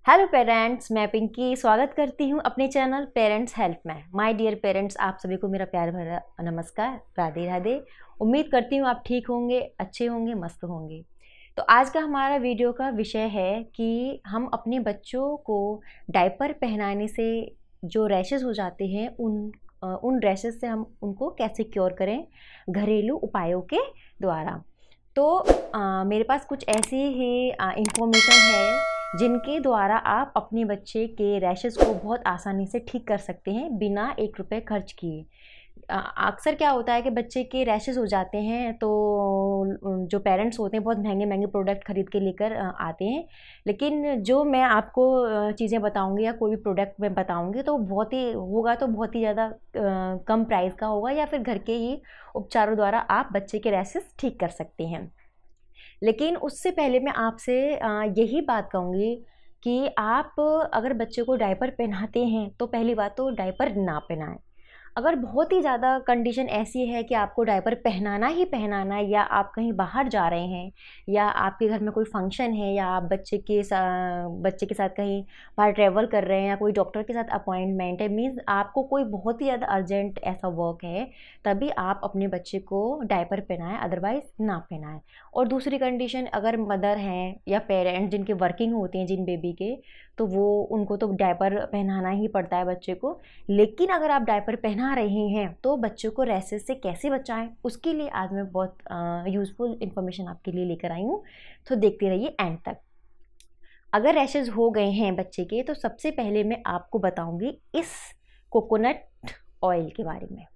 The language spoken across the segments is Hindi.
हेलो पेरेंट्स, मैं पिंकी स्वागत करती हूँ अपने चैनल पेरेंट्स हेल्प में। माय डियर पेरेंट्स, आप सभी को मेरा प्यार भरा नमस्कार, राधे राधे। उम्मीद करती हूँ आप ठीक होंगे, अच्छे होंगे, मस्त होंगे। तो आज का हमारा वीडियो का विषय है कि हम अपने बच्चों को डायपर पहनाने से जो रैशेज़ हो जाते हैं उन रैशेज़ से हम उनको कैसे क्योर करें घरेलू उपायों के द्वारा। तो मेरे पास कुछ ऐसी ही इंफॉर्मेशन है जिनके द्वारा आप अपने बच्चे के रैशेज़ को बहुत आसानी से ठीक कर सकते हैं बिना 1 रुपये खर्च किए। अक्सर क्या होता है कि बच्चे के रैशेज़ हो जाते हैं तो जो पेरेंट्स होते हैं बहुत महंगे महंगे प्रोडक्ट ख़रीद के लेकर आते हैं, लेकिन जो मैं आपको चीज़ें बताऊंगी या कोई भी प्रोडक्ट मैं बताऊंगी तो बहुत ही होगा, तो बहुत ही ज़्यादा कम प्राइस का होगा, या फिर घर के ही उपचारों द्वारा आप बच्चे के रैशेज़ ठीक कर सकते हैं। लेकिन उससे पहले मैं आपसे यही बात कहूँगी कि आप अगर बच्चे को डायपर पहनाते हैं तो पहली बात तो डायपर ना पहनाएं। अगर बहुत ही ज़्यादा कंडीशन ऐसी है कि आपको डायपर पहनाना ही पहनाना है, या आप कहीं बाहर जा रहे हैं, या आपके घर में कोई फंक्शन है, या आप बच्चे के साथ कहीं बाहर ट्रैवल कर रहे हैं, या कोई डॉक्टर के साथ अपॉइंटमेंट है, मीन्स आपको कोई बहुत ही ज़्यादा अर्जेंट ऐसा वर्क है, तभी आप अपने बच्चे को डायपर पहनाएं, अदरवाइज़ ना पहनाएं। और दूसरी कंडीशन, अगर मदर हैं या पेरेंट्स जिनके वर्किंग होते हैं जिन बेबी के, तो उनको तो डायपर पहनाना ही पड़ता है बच्चे को। लेकिन अगर आप डायपर पहना रहे हैं तो बच्चों को रैशेस से कैसे बचाएं, उसके लिए आज मैं बहुत यूज़फुल इन्फॉर्मेशन आपके लिए लेकर आई हूँ, तो देखते रहिए एंड तक। अगर रैशेस हो गए हैं बच्चे के तो सबसे पहले मैं आपको बताऊंगी इस कोकोनट ऑयल के बारे में।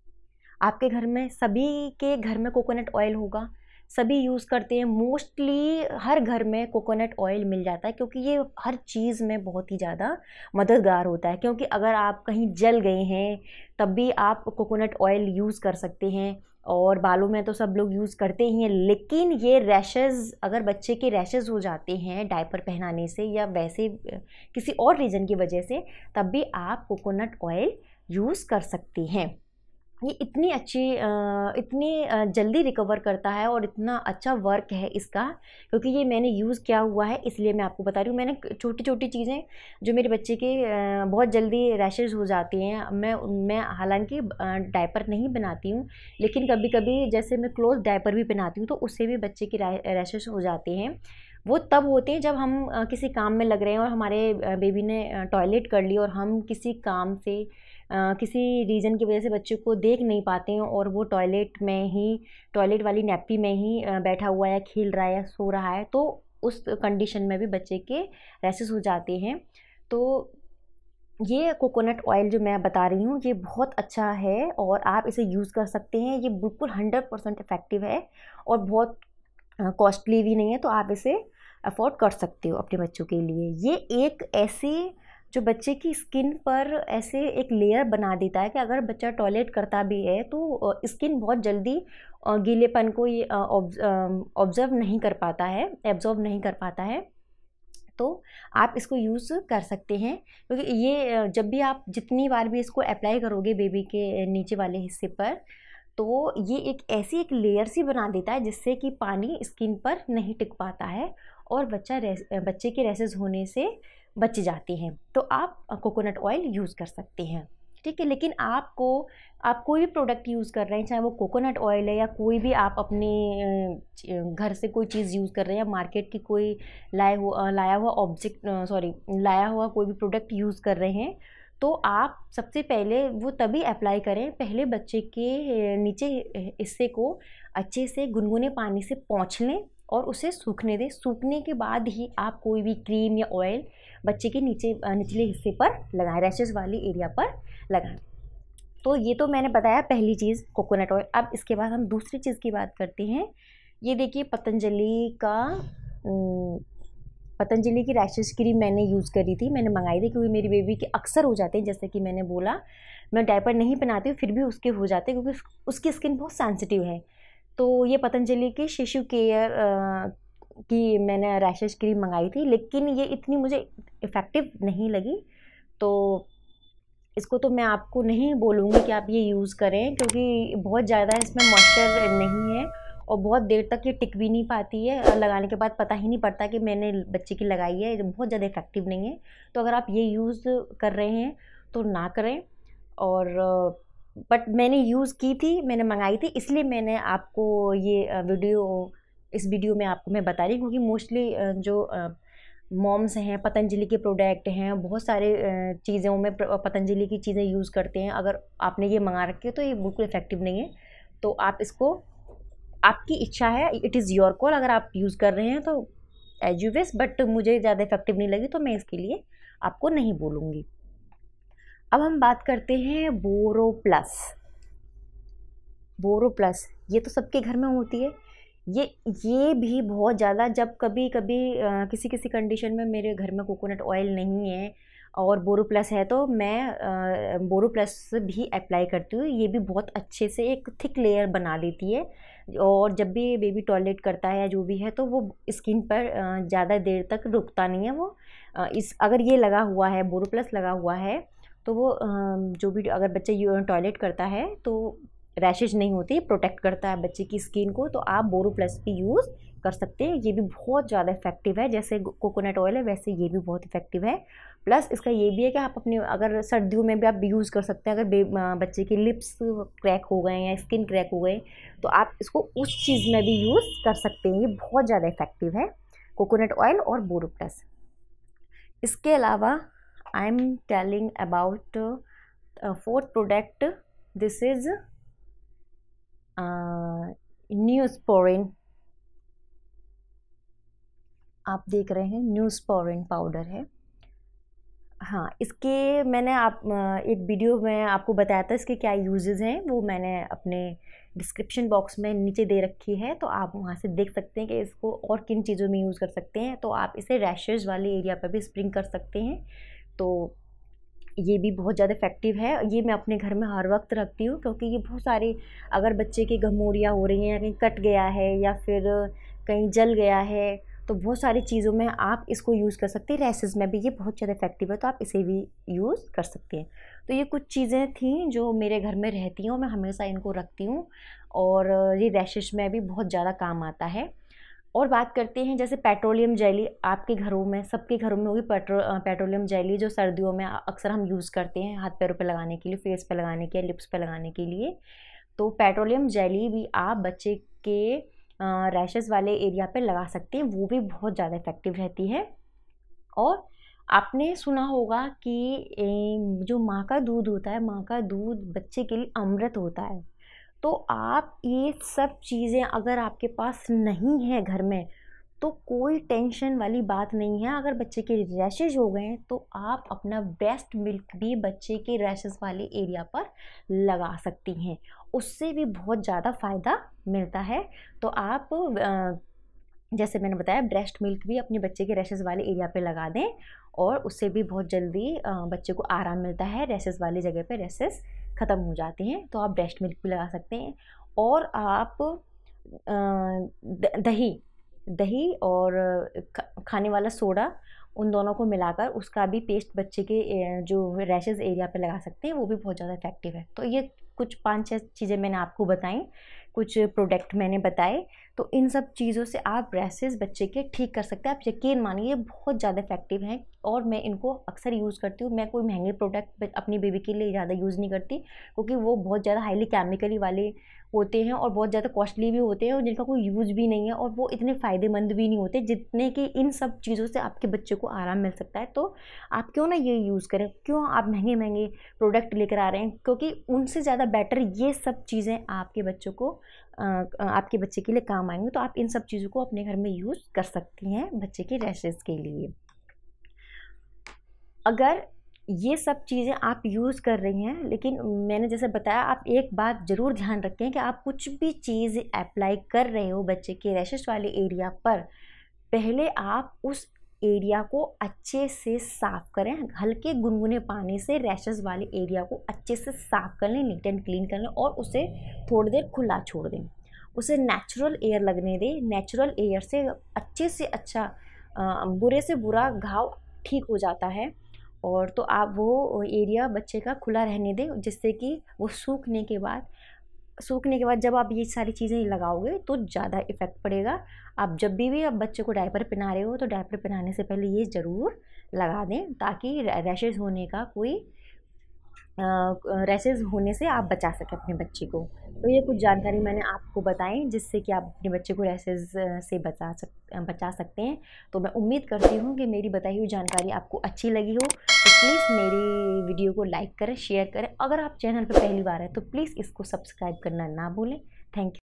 आपके घर में, सभी के घर में कोकोनट ऑयल होगा, सभी यूज़ करते हैं, मोस्टली हर घर में कोकोनट ऑयल मिल जाता है, क्योंकि ये हर चीज़ में बहुत ही ज़्यादा मददगार होता है। क्योंकि अगर आप कहीं जल गए हैं तब भी आप कोकोनट ऑयल यूज़ कर सकते हैं, और बालों में तो सब लोग यूज़ करते ही हैं। लेकिन ये रैशेज़, अगर बच्चे के रैशेज़ हो जाते हैं डायपर पहनाने से या वैसे किसी और रीज़न की वजह से, तब भी आप कोकोनट ऑयल यूज़ कर सकते हैं। ये इतनी जल्दी रिकवर करता है और इतना अच्छा वर्क है इसका, क्योंकि ये मैंने यूज़ किया हुआ है, इसलिए मैं आपको बता रही हूँ। मैंने छोटी छोटी चीज़ें जो मेरे बच्चे के बहुत जल्दी रैशेज़ हो जाती हैं, मैं हालांकि डायपर नहीं बनाती हूँ, लेकिन कभी कभी जैसे मैं क्लोथ डायपर भी पहनाती हूँ तो उससे भी बच्चे के रैशेज़ हो जाते हैं। वो तब होते हैं जब हम किसी काम में लग रहे हैं और हमारे बेबी ने टॉयलेट कर ली, और हम किसी काम से किसी रीज़न की वजह से बच्चे को देख नहीं पाते हैं, और वो टॉयलेट वाली नैप्पी में ही बैठा हुआ है, या खेल रहा है, या सो रहा है, तो उस कंडीशन में भी बच्चे के रैशेस हो जाते हैं। तो ये कोकोनट ऑयल जो मैं बता रही हूँ ये बहुत अच्छा है, और आप इसे यूज़ कर सकते हैं। ये बिल्कुल 100% इफ़ेक्टिव है और बहुत कॉस्टली भी नहीं है, तो आप इसे अफोर्ड कर सकते हो अपने बच्चों के लिए। ये एक ऐसी जो बच्चे की स्किन पर ऐसे एक लेयर बना देता है कि अगर बच्चा टॉयलेट करता भी है तो स्किन बहुत जल्दी गीलेपन को ये ऑब्जर्व नहीं कर पाता है, एब्जॉर्ब नहीं कर पाता है। तो आप इसको यूज़ कर सकते हैं, क्योंकि ये जब भी आप जितनी बार भी इसको अप्लाई करोगे बेबी के नीचे वाले हिस्से पर, तो ये एक लेयर सी बना देता है जिससे कि पानी स्किन पर नहीं टिक पाता है, और बच्चे के रैशेज होने से बच जाते हैं। तो आप कोकोनट ऑयल यूज़ कर सकते हैं, ठीक है। लेकिन आप कोई भी प्रोडक्ट यूज़ कर रहे हैं, चाहे वो कोकोनट ऑयल है या कोई भी आप अपने घर से कोई चीज़ यूज़ कर रहे हैं, या मार्केट की कोई लाया हुआ कोई भी प्रोडक्ट यूज़ कर रहे हैं, तो आप सबसे पहले वो तभी अप्लाई करें, पहले बच्चे के नीचे हिस्से को अच्छे से गुनगुने पानी से पोंछ लें और उसे सूखने दें। सूखने के बाद ही आप कोई भी क्रीम या ऑयल बच्चे के निचले हिस्से पर लगाएं, रैशेस वाली एरिया पर लगाएं। तो ये तो मैंने बताया पहली चीज़ कोकोनट ऑयल। अब इसके बाद हम दूसरी चीज़ की बात करते हैं। ये देखिए पतंजलि की रैशेस क्रीम मैंने यूज़ करी थी, मैंने मंगाई थी, क्योंकि मेरी बेबी के अक्सर हो जाते हैं। जैसे कि मैंने बोला, मैं डायपर नहीं पहनाती हूँ फिर भी उसके हो जाते हैं, क्योंकि उसकी स्किन बहुत सेंसिटिव है। तो ये पतंजलि की शिशु केयर की मैंने रैशेस क्रीम मंगाई थी, लेकिन ये इतनी मुझे इफ़ेक्टिव नहीं लगी। तो इसको तो मैं आपको नहीं बोलूँगी कि आप ये यूज़ करें, क्योंकि बहुत ज़्यादा इसमें मॉइस्चर नहीं है, और बहुत देर तक ये टिक भी नहीं पाती है, लगाने के बाद पता ही नहीं पड़ता कि मैंने बच्चे की लगाई है, बहुत ज़्यादा इफ़ेक्टिव नहीं है। तो अगर आप ये यूज़ कर रहे हैं तो ना करें। और बट मैंने यूज़ की थी, मैंने मंगाई थी, इसलिए मैंने आपको ये इस वीडियो में आपको मैं बता रही हूँ, क्योंकि मोस्टली जो मॉम्स हैं, पतंजलि के प्रोडक्ट हैं, बहुत सारे चीज़ों में पतंजलि की चीज़ें यूज़ करते हैं। अगर आपने ये मंगा रखी है तो ये बिल्कुल इफ़ेक्टिव नहीं है। तो आप इसको, आपकी इच्छा है, इट इज़ योर कॉल, अगर आप यूज़ कर रहे हैं तो एज यू विश, बट मुझे ज़्यादा इफ़ेक्टिव नहीं लगी तो मैं इसके लिए आपको नहीं बोलूँगी। अब हम बात करते हैं बोरोप्लस। बोरोप्लस ये तो सबके घर में होती है। ये भी बहुत ज़्यादा, जब कभी कभी किसी किसी कंडीशन में मेरे घर में कोकोनट ऑयल नहीं है और बोरोप्लस है तो मैं बोरोप्लस भी अप्लाई करती हूँ। ये भी बहुत अच्छे से एक थिक लेयर बना देती है, और जब भी बेबी टॉयलेट करता है या जो भी है तो वो स्किन पर ज़्यादा देर तक रुकता नहीं है। वो इस अगर ये लगा हुआ है, बोरोप्लस लगा हुआ है, तो वो जो भी अगर बच्चा टॉयलेट करता है तो रैशेज नहीं होती, प्रोटेक्ट करता है बच्चे की स्किन को। तो आप बोरोप्लस भी यूज़ कर सकते हैं, ये भी बहुत ज़्यादा इफेक्टिव है। जैसे कोकोनट ऑयल है वैसे ये भी बहुत इफेक्टिव है। प्लस इसका ये भी है कि आप अपने, अगर सर्दियों में भी आप यूज़ कर सकते हैं। अगर बच्चे के लिप्स क्रैक हो गए या स्किन क्रैक हो गए तो आप इसको उस चीज़ में भी यूज़ कर सकते हैं। ये बहुत ज़्यादा इफेक्टिव है, कोकोनट ऑयल और बोरोप्लस। इसके अलावा I am telling about fourth product, this is Neosporin. आप देख रहे हैं न्यूस्पोरिन पाउडर है। हाँ, इसके मैंने एक वीडियो में आपको बताया था इसके क्या यूजेस हैं, वो मैंने अपने डिस्क्रिप्शन बॉक्स में नीचे दे रखी है, तो आप वहाँ से देख सकते हैं कि इसको और किन चीज़ों में यूज़ कर सकते हैं। तो आप इसे रैशेज वाले एरिया पर भी स्प्रिंग कर सकते हैं। तो ये भी बहुत ज़्यादा इफेक्टिव है। ये मैं अपने घर में हर वक्त रखती हूँ, क्योंकि ये बहुत सारे, अगर बच्चे की घमौरियाँ हो रही हैं या कहीं कट गया है या फिर कहीं जल गया है, तो बहुत सारी चीज़ों में आप इसको यूज़ कर सकते हैं। रैसेस में भी ये बहुत ज़्यादा इफेक्टिव है, तो आप इसे भी यूज़ कर सकते हैं। तो ये कुछ चीज़ें थी जो मेरे घर में रहती हैं, मैं हमेशा इनको रखती हूँ, और ये रैशेस में भी बहुत ज़्यादा काम आता है। और बात करते हैं जैसे पेट्रोलियम जेली, आपके घरों में, सबके घरों में होगी पेट्रोलियम जेली, जो सर्दियों में अक्सर हम यूज़ करते हैं हाथ पैरों पे लगाने के लिए, फेस पे लगाने के लिए, लिप्स पे लगाने के लिए। तो पेट्रोलियम जेली भी आप बच्चे के रैशेस वाले एरिया पे लगा सकते हैं, वो भी बहुत ज़्यादा इफेक्टिव रहती है। और आपने सुना होगा कि जो माँ का दूध होता है, माँ का दूध बच्चे के लिए अमृत होता है। तो आप ये सब चीज़ें अगर आपके पास नहीं है घर में, तो कोई टेंशन वाली बात नहीं है। अगर बच्चे के रैशेज हो गए हैं तो आप अपना ब्रेस्ट मिल्क भी बच्चे के रैशेज वाले एरिया पर लगा सकती हैं, उससे भी बहुत ज़्यादा फ़ायदा मिलता है। तो आप जैसे मैंने बताया, ब्रेस्ट मिल्क भी अपने बच्चे के रैशेज़ वाले एरिया पे लगा दें, और उससे भी बहुत जल्दी बच्चे को आराम मिलता है। रैशेज़ वाली जगह पे रैशेज़ ख़त्म हो जाते हैं, तो आप ब्रेस्ट मिल्क भी लगा सकते हैं। और आप दही और खाने वाला सोडा, उन दोनों को मिलाकर उसका भी पेस्ट बच्चे के जो रैशेज़ एरिया पे लगा सकते हैं, वो भी बहुत ज़्यादा इफेक्टिव है। तो ये कुछ 5-6 चीज़ें मैंने आपको बताई, कुछ प्रोडक्ट मैंने बताए। तो इन सब चीज़ों से आप रैशेज़ बच्चे के ठीक कर सकते हैं। आप यकीन मानिए बहुत ज़्यादा इफेक्टिव हैं, और मैं इनको अक्सर यूज़ करती हूँ। मैं कोई महंगे प्रोडक्ट अपनी बेबी के लिए ज़्यादा यूज़ नहीं करती, क्योंकि वो बहुत ज़्यादा हाईली केमिकली वाले होते हैं और बहुत ज़्यादा कॉस्टली भी होते हैं, और जिनका कोई यूज़ भी नहीं है, और वो इतने फ़ायदेमंद भी नहीं होते जितने कि इन सब चीज़ों से आपके बच्चे को आराम मिल सकता है। तो आप क्यों ना ये यूज़ करें, क्यों आप महंगे महंगे प्रोडक्ट लेकर आ रहे हैं, क्योंकि उनसे ज़्यादा बेटर ये सब चीज़ें आपके बच्चों को आपके बच्चे के लिए काम आएंगे। तो आप इन सब चीज़ों को अपने घर में यूज़ कर सकती हैं बच्चे के रैशेज़ के लिए। अगर ये सब चीज़ें आप यूज़ कर रही हैं, लेकिन मैंने जैसे बताया, आप एक बात ज़रूर ध्यान रखें कि आप कुछ भी चीज़ अप्लाई कर रहे हो बच्चे के रैशेस वाले एरिया पर, पहले आप उस एरिया को अच्छे से साफ़ करें। हल्के गुनगुने पानी से रैशेस वाले एरिया को अच्छे से साफ़ कर लें, नीट एंड क्लीन कर लें, और उसे थोड़ी देर खुला छोड़ दें। उसे नेचुरल एयर लगने दें। नेचुरल एयर से अच्छा बुरे से बुरा घाव ठीक हो जाता है। और तो आप वो एरिया बच्चे का खुला रहने दें, जिससे कि वो सूखने के बाद सूखने के बाद जब आप ये सारी चीज़ें लगाओगे तो ज़्यादा इफ़ेक्ट पड़ेगा। आप जब भी आप बच्चे को डायपर पहना रहे हो तो डायपर पहनाने से पहले ये ज़रूर लगा दें, ताकि रैशेज़ होने का कोई रैशेज़ होने से आप बचा सकें अपने बच्चे को। तो ये कुछ जानकारी मैंने आपको बताई जिससे कि आप अपने बच्चे को रैशेज़ से बचा सकते हैं। तो मैं उम्मीद करती हूँ कि मेरी बताई हुई जानकारी आपको अच्छी लगी हो। तो प्लीज़ मेरी वीडियो को लाइक करें, शेयर करें। अगर आप चैनल पर पहली बार हैं तो प्लीज़ इसको सब्सक्राइब करना ना भूलें। Thank you.